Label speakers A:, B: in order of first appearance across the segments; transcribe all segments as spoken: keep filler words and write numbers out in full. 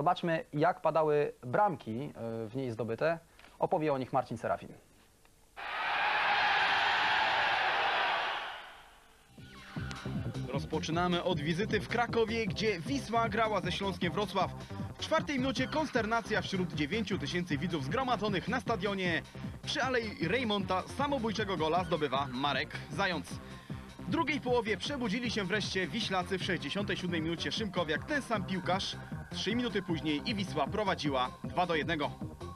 A: Zobaczmy, jak padały bramki w niej zdobyte. Opowie o nich Marcin Serafin.
B: Rozpoczynamy od wizyty w Krakowie, gdzie Wisła grała ze Śląskiem Wrocław. W czwartej minucie konsternacja wśród dziewięciu tysięcy widzów zgromadzonych na stadionie. Przy alei Rejmonta samobójczego gola zdobywa Marek Zając. W drugiej połowie przebudzili się wreszcie Wiślacy w sześćdziesiątej siódmej minucie. Szymkowiak, ten sam piłkarz. Trzy minuty później i Wisła prowadziła dwa do jednego.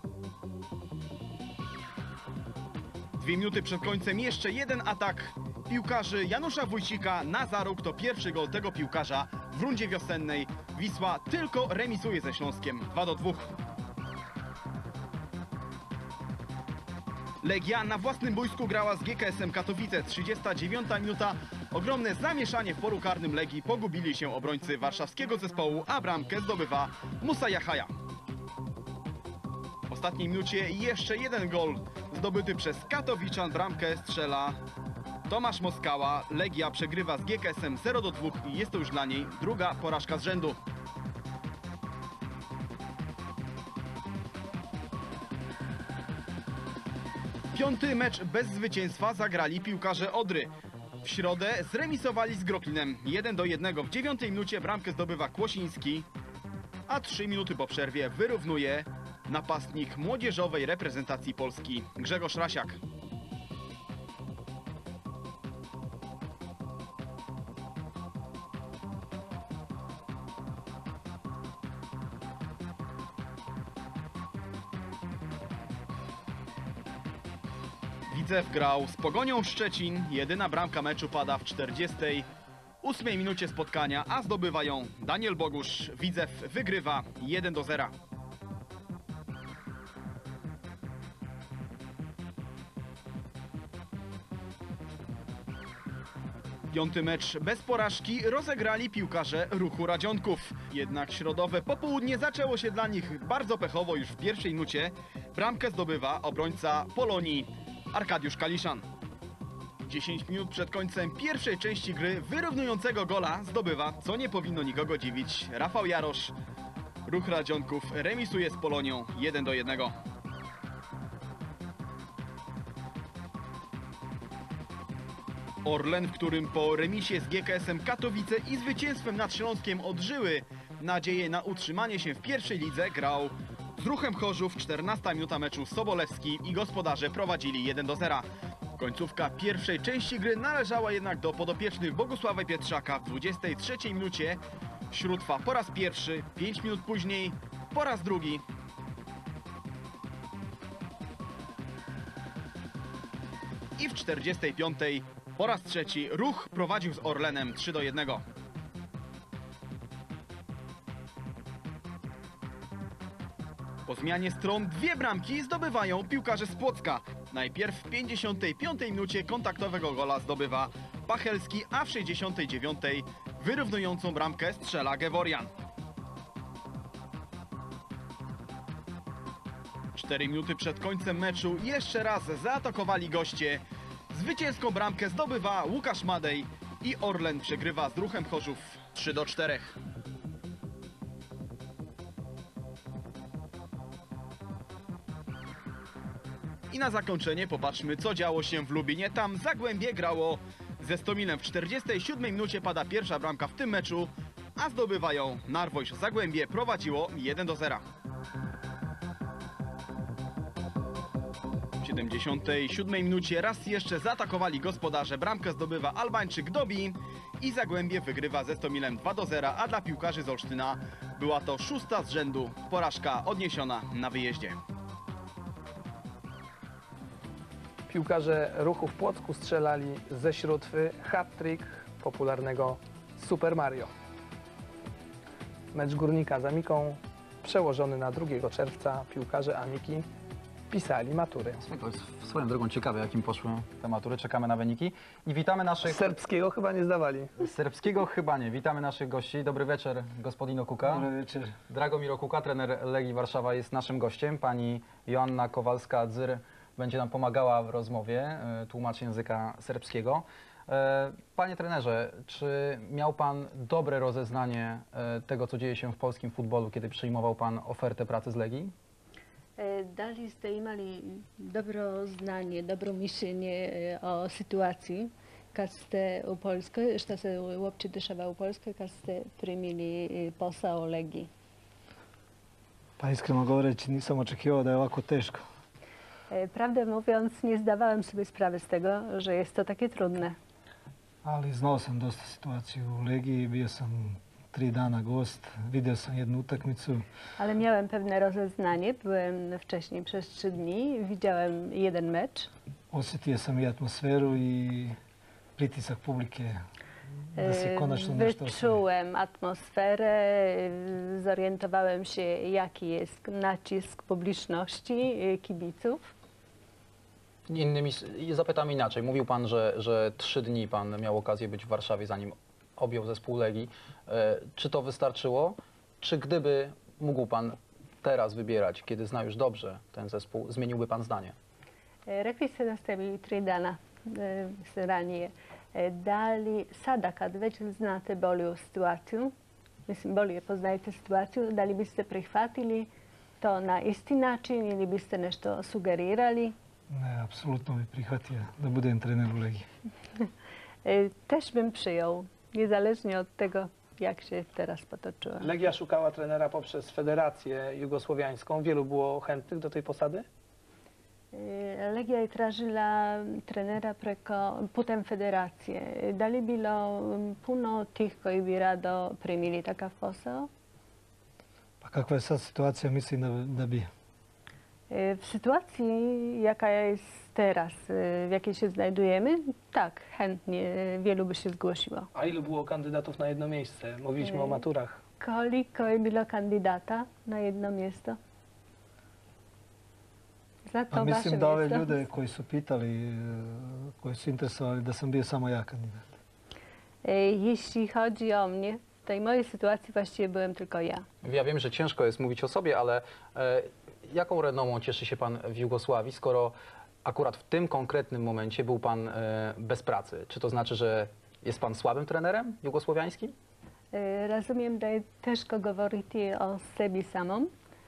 B: Dwie minuty przed końcem jeszcze jeden atak piłkarzy Janusza Wójcika na Zaruk. To pierwszy gol tego piłkarza w rundzie wiosennej. Wisła tylko remisuje ze Śląskiem dwa do dwóch. Legia na własnym boisku grała z G K S-em Katowice. trzydziesta dziewiąta minuta. Ogromne zamieszanie w polu karnym Legii. Pogubili się obrońcy warszawskiego zespołu, a bramkę zdobywa Musa Jahaja. W ostatniej minucie jeszcze jeden gol zdobyty przez Katowiczan. Bramkę strzela Tomasz Moskała. Legia przegrywa z G K S-em zero do dwóch i jest to już dla niej druga porażka z rzędu. Piąty mecz bez zwycięstwa zagrali piłkarze Odry. W środę zremisowali z Groklinem jeden do jednego. W dziewiątej minucie bramkę zdobywa Kłosiński, a trzy minuty po przerwie wyrównuje napastnik młodzieżowej reprezentacji Polski Grzegorz Rasiak. Widzew grał z Pogonią Szczecin. Jedyna bramka meczu pada w czterdziestej ósmej minucie spotkania, a zdobywa ją Daniel Bogusz. Widzew wygrywa jeden do zera. Piąty mecz bez porażki rozegrali piłkarze Ruchu Radzionków. Jednak środowe popołudnie zaczęło się dla nich bardzo pechowo już w pierwszej minucie. Bramkę zdobywa obrońca Polonii Arkadiusz Kaliszan. dziesięć minut przed końcem pierwszej części gry wyrównującego gola zdobywa, co nie powinno nikogo dziwić, Rafał Jarosz. Ruch Radzionków remisuje z Polonią jeden do jednego. Orlen, w którym po remisie z G K S-em Katowice i zwycięstwem nad Śląskiem odżyły nadzieję na utrzymanie się w pierwszej lidze, grał z Ruchem Chorzów. czternasta minuta meczu. Sobolewski i gospodarze prowadzili jeden do zera. Końcówka pierwszej części gry należała jednak do podopiecznych Bogusława Pietrzaka. W dwudziestej trzeciej minucie Śrótwa po raz pierwszy, pięć minut później po raz drugi. I w czterdziestej piątej po raz trzeci Ruch prowadził z Orlenem trzy do jednego. Po zmianie stron dwie bramki zdobywają piłkarze z Płocka. Najpierw w pięćdziesiątej piątej minucie kontaktowego gola zdobywa Pachelski, a w sześćdziesiątej dziewiątej wyrównującą bramkę strzela Geworian. Cztery minuty przed końcem meczu jeszcze raz zaatakowali goście. Zwycięską bramkę zdobywa Łukasz Madej i Orlen przegrywa z Ruchem Chorzów trzy do czterech. I na zakończenie popatrzmy, co działo się w Lubinie. Tam Zagłębie grało ze Stomilem. W czterdziestej siódmej minucie pada pierwsza bramka w tym meczu, a zdobywają Narwojsz. Zagłębie prowadziło jeden do zera. W siedemdziesiątej siódmej minucie raz jeszcze zaatakowali gospodarze. Bramkę zdobywa Albańczyk Dobi i Zagłębie wygrywa ze Stomilem dwa do zera, a dla piłkarzy z Olsztyna była to szósta z rzędu porażka odniesiona na wyjeździe.
A: Piłkarze Ruchu w Płocku strzelali ze Śrótwy hat-trick popularnego Super Mario. Mecz Górnika z Amiką przełożony na drugiego czerwca. Piłkarze Amiki pisali matury.
C: To jest swoją drogą ciekawe, jakim poszły te matury. Czekamy na wyniki. I witamy naszych...
A: Serbskiego chyba nie zdawali.
C: Serbskiego chyba nie. Witamy naszych gości. Dobry wieczór, gospodino Kuka.
D: Dobry wieczór.
C: Dragomir Kuka, trener Legii Warszawa, jest naszym gościem. Pani Joanna Kowalska-Dzyr będzie nam pomagała w rozmowie, tłumacz języka serbskiego. E, Panie trenerze, czy miał Pan dobre rozeznanie e, tego, co dzieje się w polskim futbolu, kiedy przyjmował Pan ofertę pracy z Legii?
D: E, Da li ste imali dobro znanje, dobro mišljenje e, o situaciji kad ste u Poljskoj, šta se uopće dešava u Poljskoj kad ste primili e, posao Legiji?
E: Pa iskreno govoreći nisam očekivao da je ovako teško.
D: E, Prawdę mówiąc, nie zdawałem sobie sprawy z tego, że jest to takie trudne.
E: Ali znao sam dosta situaciju u Legiji, bio sam tri dana gost, vidio sam jednu utakmicu.
D: Ale miałem pewne rozeznanie, byłem wcześniej przez trzy dni, widziałem jeden mecz.
E: Osjetio sam i atmosferu i pritisak publike da se konačno nešto ostvari.
D: Wyczułem atmosferę, e, zorientowałem się, jaki jest nacisk publiczności, e, kibiców.
C: Innymi, i zapytam inaczej. Mówił Pan, że, że trzy dni Pan miał okazję być w Warszawie, zanim objął zespół Legii. E, Czy to wystarczyło? Czy gdyby mógł Pan teraz wybierać, kiedy zna już dobrze ten zespół, zmieniłby Pan zdanie?
D: E, Rekli ste da ste bili tri dana e, s- ranije. E, Da li sada kad već znate bolju situaciju, mislim bolje poznajete situaciju, da li biste prihvatili to na isti način ili biste nešto sugerirali?
E: Ne, apsolutno bi prihvatio da budem trener u Legiji.
D: E, Też bym przyjął, niezależnie od tego, jak się teraz potoczyło.
A: Legia szukała trenera poprzez Federację Jugosłowiańską. Wielu było chętnych do tej posady?
D: E, Legia je tražila trenera preko, putem federacije. Da li bilo m, puno tih koji bi rado primili takav posao?
E: Pa kakva je sad situacija, mislim da, da bi.
D: E, W sytuacji, jaka jest teraz, e, w jakiej się znajdujemy, tak, chętnie e, wielu by się zgłosiło.
A: A ilu było kandydatów na jedno miejsce? Mówiliśmy o
D: Ej.
A: maturach.
D: Koliko je bilo kandidata na jedno mjesto? Za to
E: Pa
D: vaše
E: mislim da ove
D: mjesto?
E: ljude koji su pitali, e, koji su interesovali, da sam bio samo ja kandidat.
D: E, Jeśli chodzi o mnie, w tej mojej sytuacji właściwie byłem tylko ja.
C: Ja wiem, że ciężko jest mówić o sobie, ale e, jaką renomą cieszy się Pan w Jugosławii, skoro akurat w tym konkretnym momencie był Pan e, bez pracy? Czy to znaczy, że jest Pan słabym trenerem jugosłowiańskim?
D: E, Rozumiem da je teško govoriti o sebi samom,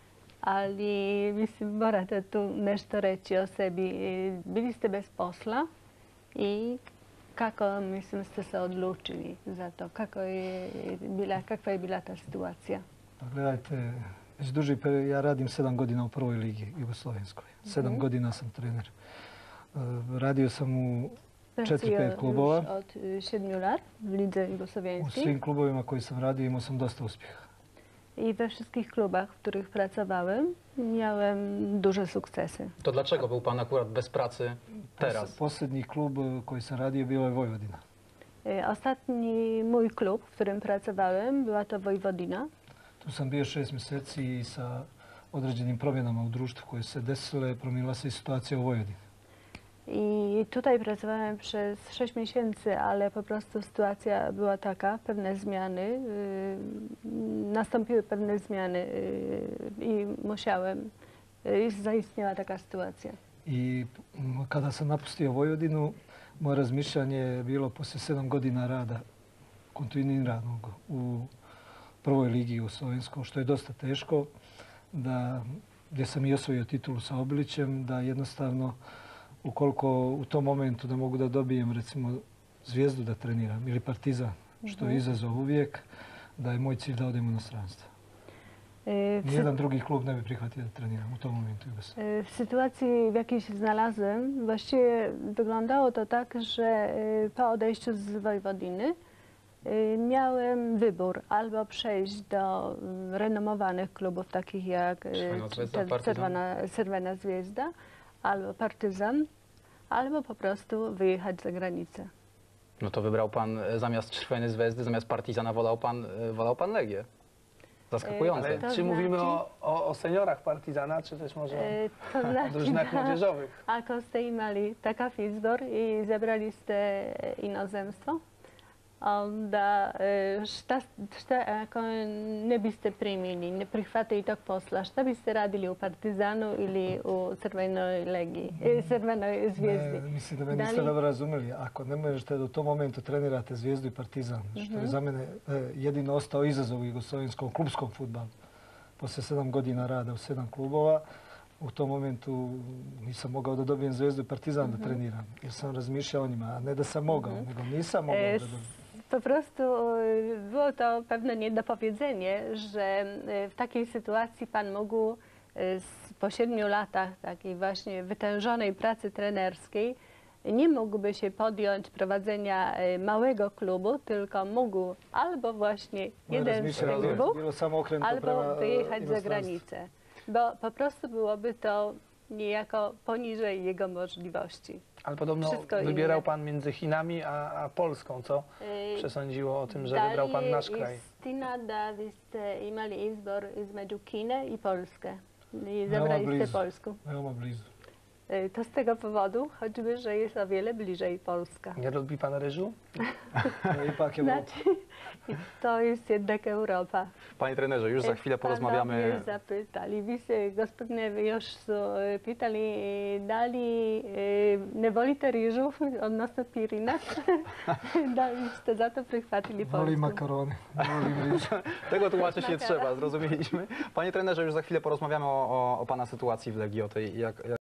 D: ali mislim morate tu nešto reći o sebi. E, Bili ste bez posla i kako mislim ste se odlučili za to? Kako je bila, kakva je bila ta situacija?
E: Pa gledajte, već duži period, ja radim sedam godina u prvoj ligi jugoslovenskoj. Sedam godina sam trener. E, Radio sam u četiri,
D: Pracuję
E: pet klubova.
D: już od e, siedmiu lat w lidze
E: U
D: jugosłowiańskiej
E: svim klubovima koji sam radio imao sam dosta uspjeha.
D: i we wszystkich klubach, w których pracowałem, miałem duże sukcesy.
C: To dlaczego był Pan akurat bez pracy teraz?
E: Posljednji klub e, koji sam radio bila je Vojvodina.
D: E, Ostatni mój klub, w którym pracowałem, była to Vojvodina.
E: Tu sam bio šest mjeseci i sa određenim promjenama u društvu koje su se desile, promijenila se i situacija u Vojvodini.
D: I tutaj pracowałem przez sześć miesięcy, ale po prostu sytuacja była taka, pewne zmiany, y, nastąpiły pewne zmiany y, i musiałem, y, zaistniała taka sytuacja.
E: I m, kada sam napustio Vojvodinu, moje razmišljanje je bilo poslije sedam godina rada, kontinuiranog u prvoj ligi u Slovenskoj, što je dosta teško, da, gdje sam i osvojio titulu sa Obilićem, da jednostavno ukoliko u tom momentu da mogu da dobijem recimo Zvijezdu da treniram ili Partizan, što je izazov uvijek, da je moj cilj da odem u inostranstvo.
D: Y, W, sy-
E: Nijedan drugi klub ne bi prihvatio da treniram u tom momentu Jugoslavije.
D: y, w sytuacji, w jakiej się znalazłem, właściwie wyglądało to tak, że y, po odejściu z Wojwodiny y, miałem wybór albo przejść do y, renomowanych klubów takich jak y,
C: Crvena Zvezda,
D: Czer-
C: Partizan.
D: Czerwona, Czerwona Zvezda albo Partyzan, albo po prostu wyjechać za granicę.
C: No to wybrał Pan e, zamiast Czerwony Zvezdy, zamiast Partizana wolał Pan, e, wolał pan Legię. Zaskakujące.
A: Ale
D: To
A: czy
D: znaczy-
A: mówimy o, o, o seniorach Partizana, czy też może
D: E, To
A: o
D: znaczy,
A: drużynach młodzieżowych?
D: ako ste imali takav izbor i zabrali ste inozemstvo, onda e, šta, šta ako ne biste primili, ne prihvatili tog posla, šta biste radili u Partizanu ili u Crvenoj legiji, e, Crvenoj zvijezdi?
E: Ne, mislim da me
D: Da
E: niste
D: li-
E: dobro razumjeli. Ako ne možete da u tom momentu trenirate Zvijezdu i Partizan, što je za mene e, jedino ostao izazov u jugoslovenskom klubskom fudbalu. Poslije sedam godina rada u sedam klubova, u tom momentu nisam mogao da dobijem Zvezdu i Partizan da treniram. Jer sam razmišljao o njima, a ne da sam mogao, nego nisam mogao
D: E,
E: da dobijem.
D: Po prostu e, było to pewne niedopowiedzenie, że e, w takiej sytuacji pan mógł e, z- po siedmiu latach takiej właśnie wytężonej pracy trenerskiej nie mógłby się podjąć prowadzenia e, małego klubu, tylko mógł albo właśnie
E: Moje
D: jeden z
E: razmišljanje
D: tych dwóch,
E: bilo samo okrenuto prema
D: albo
E: e,
D: wyjechać za
E: inostranstvu.
D: granicę, bo po prostu byłoby to niejako poniżej jego możliwości.
A: Ale podobno
D: Wszystko
A: wybierał
D: inne.
A: pan między Chinami a, a Polską, co
D: E,
A: przesądziło o tym, że
D: Da
A: wybrał
D: li
A: pan
D: je
A: nasz kraj.
D: istina da vi ste imali izbor između Kine i Polske? I
E: Veoma
D: zabrali ste
E: blizu.
D: Polsku.
E: Veoma blizu.
D: E, To z tego powodu, choćby, że jest o wiele bliżej Polska.
A: Nie lubi pan ryżu?
E: To je ipak Evropa.
D: Znaczy, to jest jednak Europa.
C: Panie trenerze, już za chwilę
D: Panowie
C: porozmawiamy.
D: zapytali, vi se, gospodine, još su e, pitali e, da li e, ne volite rižu, odnosno pirinac, da li ste zato prihvatili
E: Volim
D: Polsku.
E: makarone, volim riž.
C: Tego tłumaczyć nie
D: Makara.
C: trzeba, zrozumieliśmy. Panie trenerze, już za chwilę porozmawiamy o, o, o pana sytuacji w Legii, o tej jak, jak